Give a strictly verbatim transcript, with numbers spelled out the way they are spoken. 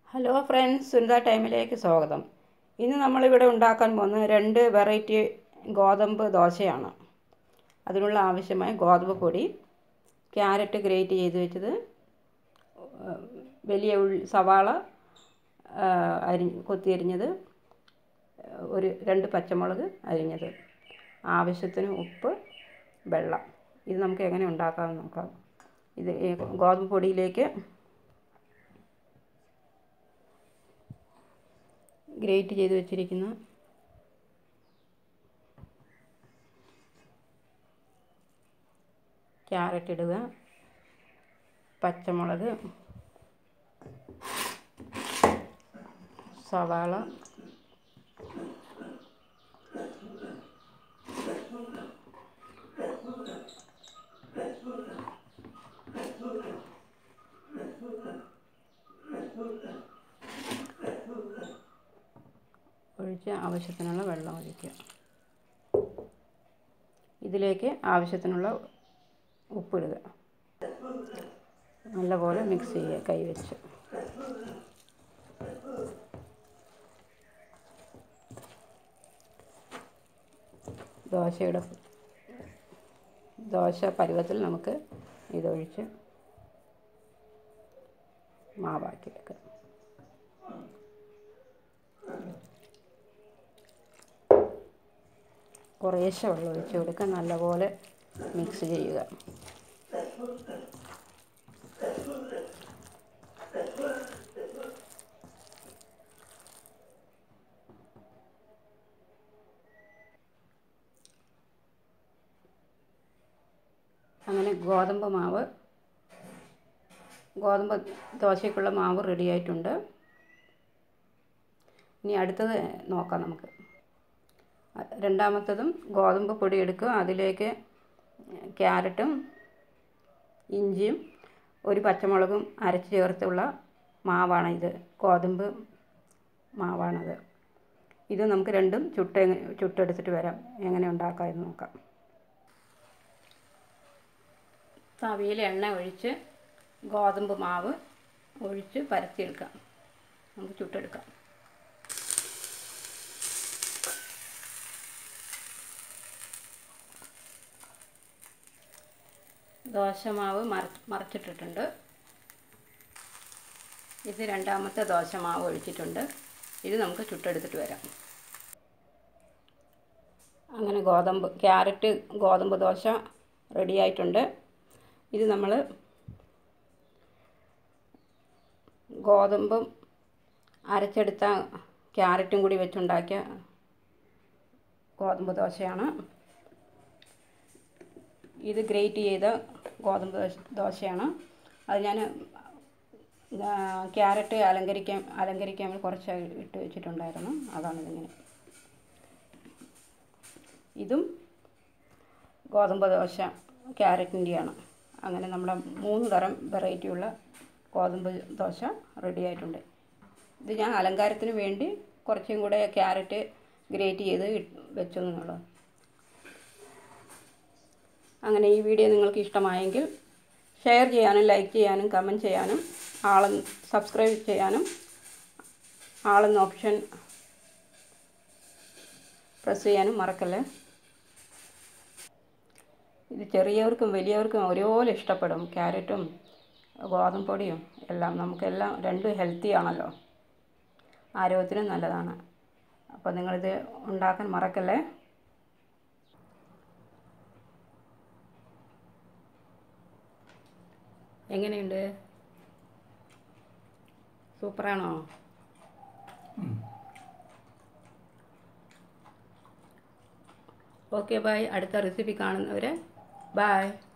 Hello friends, Sunitha ടൈമിലേക്ക് സ്വാഗതം. ഇന്ന് നമ്മളിവിടെ ഉണ്ടാക്കാൻ പോകുന്നത് രണ്ട് വെറൈറ്റി ഗോതമ്പ് ദോശയാണ്. അതിനുള്ള ആവശ്യമായ ഗോതമ്പ് പൊടി, ക്യാരറ്റ് ഗ്രേറ്റ് ചെയ്ത് വെച്ചത്, വലിയ ഉള്ളി സവാള അരി കൊത്തിയരിഞ്ഞത്, ഒരു രണ്ട് പച്ചമുളക് അരിഞ്ഞത്, ആവശ്യത്തിന് ഉപ്പ്, വെള്ളം. ഇത് നമുക്ക് എങ്ങനെ ഉണ്ടാക്കാമെന്ന് നോക്കാം. ഇത് ഗോതമ്പ് പൊടിയിലേക്ക് ഗ്രേറ്റ് ചെയ്ത് വെച്ചിരിക്കുന്ന ക്യാരറ്റ് ഇടുക, പച്ചമുളക്, സവാള, ഒഴിച്ച് ആവശ്യത്തിനുള്ള വെള്ളം ഒഴിക്കുക. ഇതിലേക്ക് ആവശ്യത്തിനുള്ള ഉപ്പിടുക. നല്ലപോലെ മിക്സ് ചെയ്യുക കൈവച്ച്. ദോശയുടെ ദോശ പരുവത്തിൽ നമുക്ക് ഇതൊഴിച്ച് മാവാക്കിയെടുക്കുക. കുറേശ്ശെ വെള്ളം ഒഴിച്ച് കൊടുക്കുക. നല്ലപോലെ മിക്സ് ചെയ്യുക. അങ്ങനെ ഗോതമ്പ് മാവ് ഗോതമ്പ് ദോശയ്ക്കുള്ള മാവ് റെഡി ആയിട്ടുണ്ട്. ഇനി അടുത്തത് നോക്കാം നമുക്ക്. രണ്ടാമത്തതും ഗോതമ്പ് പൊടി എടുക്കുക. അതിലേക്ക് ക്യാരറ്റും ഇഞ്ചിയും ഒരു പച്ചമുളകും അരച്ച് ചേർത്തുള്ള മാവാണ് ഇത്. ഗോതമ്പ് മാവാണത്. ഇത് നമുക്ക് രണ്ടും ചുട്ട് ചുട്ടെടുത്തിട്ട് വരാം. എങ്ങനെ ഉണ്ടാക്കാമെന്ന് നോക്കാം. തവിയിൽ എണ്ണ ഒഴിച്ച് ഗോതമ്പ് മാവ് ഒഴിച്ച് പരത്തിയെടുക്കാം. നമുക്ക് ചുട്ടെടുക്കാം. ദോശമാവ് മറ മറച്ചിട്ടിട്ടുണ്ട്. ഇത് രണ്ടാമത്തെ ദോശമാവ് ഒഴിച്ചിട്ടുണ്ട്. ഇത് നമുക്ക് ചുട്ടെടുത്തിട്ട് വരാം. അങ്ങനെ ഗോതമ്പ് ക്യാരറ്റ് ഗോതമ്പ് ദോശ റെഡി ആയിട്ടുണ്ട്. ഇത് നമ്മൾ ഗോതമ്പും അരച്ചെടുത്ത ക്യാരറ്റും കൂടി വെച്ചുണ്ടാക്കിയ ഗോതമ്പ് ദോശയാണ്. ഇത് ഗ്രേറ്റ് ചെയ്ത ഗോതമ്പ് ദോശയാണ്. അത് ഞാൻ ക്യാരറ്റ് അലങ്കരിക്കാൻ അലങ്കരിക്കാൻ കുറച്ച് ഇട്ട് വെച്ചിട്ടുണ്ടായിരുന്നു. അതാണിതിങ്ങനെ. ഇതും ഗോതമ്പ് ദോശ ക്യാരറ്റിൻ്റെയാണ്. അങ്ങനെ നമ്മുടെ മൂന്ന് തരം വെറൈറ്റിയുള്ള ഗോതമ്പ് ദോശ റെഡി ആയിട്ടുണ്ട്. ഇത് ഞാൻ അലങ്കാരത്തിന് വേണ്ടി കുറച്ചും കൂടെ ക്യാരറ്റ് ഗ്രേറ്റ് ചെയ്ത് വെച്ചെന്നുള്ളത്. അങ്ങനെ ഈ വീഡിയോ നിങ്ങൾക്ക് ഇഷ്ടമായെങ്കിൽ ഷെയർ ചെയ്യാനും ലൈക്ക് ചെയ്യാനും കമൻറ്റ് ചെയ്യാനും ആളെന്ന് സബ്സ്ക്രൈബ് ചെയ്യാനും ആളെന്ന ഓപ്ഷൻ പ്രസ് ചെയ്യാനും മറക്കല്ലേ. ഇത് ചെറിയവർക്കും വലിയവർക്കും ഒരുപോലെ ഇഷ്ടപ്പെടും. ക്യാരറ്റും ഗോതമ്പ് പൊടിയും എല്ലാം നമുക്കെല്ലാം രണ്ടും ഹെൽത്തി ആണല്ലോ, ആരോഗ്യത്തിനും നല്ലതാണ്. അപ്പോൾ നിങ്ങളിത് ഉണ്ടാക്കാൻ മറക്കല്ലേ. എങ്ങനെയുണ്ട്? സൂപ്പറാണോ? Okay bye. അടുത്ത റെസിപ്പി കാണുന്നവരെ ബൈ.